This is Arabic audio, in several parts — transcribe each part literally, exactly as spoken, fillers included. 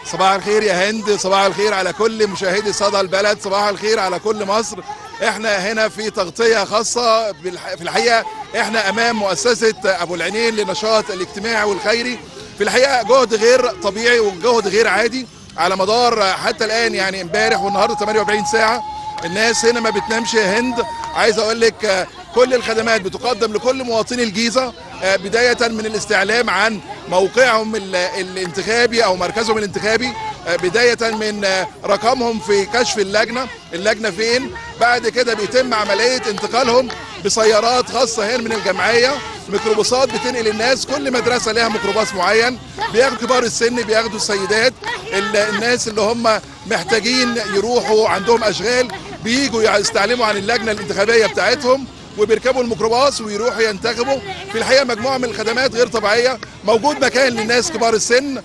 صباح الخير يا هند، صباح الخير على كل مشاهدي صدى البلد، صباح الخير على كل مصر. احنا هنا في تغطية خاصة، في الحقيقة احنا امام مؤسسة ابو العينين للنشاط الاجتماعي والخيري. في الحقيقة جهد غير طبيعي وجهد غير عادي على مدار حتى الان، يعني امبارح والنهارده ثمانية وأربعين ساعة. الناس هنا ما بتنامش يا هند. عايز اقول لك كل الخدمات بتقدم لكل مواطني الجيزة، بداية من الاستعلام عن موقعهم الانتخابي او مركزهم الانتخابي، بداية من رقمهم في كشف اللجنة، اللجنة فين. بعد كده بيتم عملية انتقالهم بسيارات خاصة هنا من الجمعية، ميكروباصات بتنقل الناس، كل مدرسة لها ميكروباص معين، بياخدوا كبار السن، بياخدوا السيدات، الناس اللي هم محتاجين يروحوا عندهم اشغال بييجوا يستعلموا عن اللجنة الانتخابية بتاعتهم وبيركبوا الميكروباص ويروحوا ينتخبوا. في الحقيقه مجموعه من الخدمات غير طبيعيه، موجود مكان للناس كبار السن.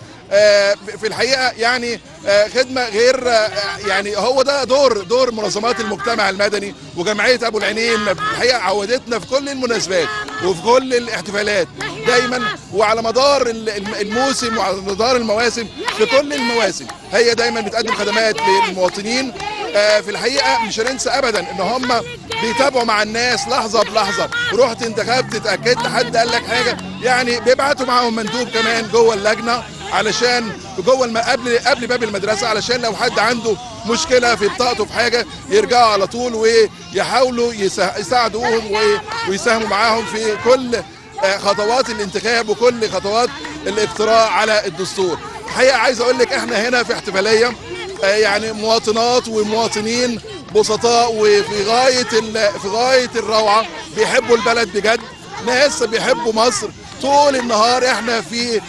في الحقيقه يعني خدمه غير، يعني هو ده دور دور منظمات المجتمع المدني وجمعيه ابو العينين. الحقيقه عودتنا في كل المناسبات وفي كل الاحتفالات دايما، وعلى مدار الموسم وعلى مدار المواسم، في كل المواسم هي دايما بتقدم خدمات للمواطنين. في الحقيقه مش هننسى ابدا ان هم بيتابعوا مع الناس لحظه بلحظه، رحت انتخبت اتاكدت حد قال لك حاجه، يعني بيبعتوا معاهم مندوب كمان جوه اللجنه علشان جوه الم... قبل قبل باب المدرسه، علشان لو حد عنده مشكله في بطاقته في حاجه يرجعوا على طول ويحاولوا يساعدوهم ويساهموا معاهم في كل خطوات الانتخاب وكل خطوات الاقتراع على الدستور. الحقيقه عايز اقول لك احنا هنا في احتفاليه، يعني مواطنات ومواطنين بسطاء وفي غايه في غايه الروعه، بيحبوا البلد بجد، ناس بيحبوا مصر. طول النهار احنا في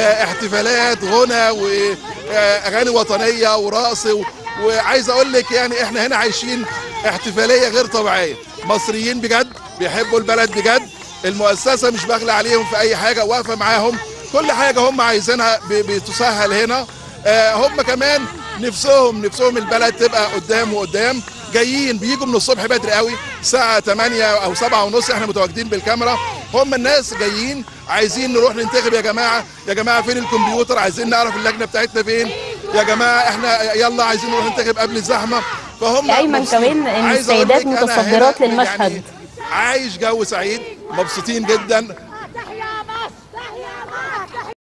احتفالات غنى واغاني وطنيه ورقص، وعايز اقول لك يعني احنا هنا عايشين احتفاليه غير طبيعيه. مصريين بجد بيحبوا البلد بجد، المؤسسه مش باغله عليهم في اي حاجه، واقفه معاهم، كل حاجه هم عايزينها بتسهل هنا. هم كمان نفسهم نفسهم البلد تبقى قدام وقدام، جايين بيجوا من الصبح بدري قوي، الساعه ثمانية او سبعة ونص احنا متواجدين بالكاميرا. هم الناس جايين عايزين نروح ننتخب، يا جماعه يا جماعه فين الكمبيوتر، عايزين نعرف اللجنه بتاعتنا فين، يا جماعه احنا يلا عايزين نروح ننتخب قبل الزحمه. فهم ايمن كمان ان السيدات متصدرات للمشهد، يعني عايش جو سعيد، مبسوطين جدا.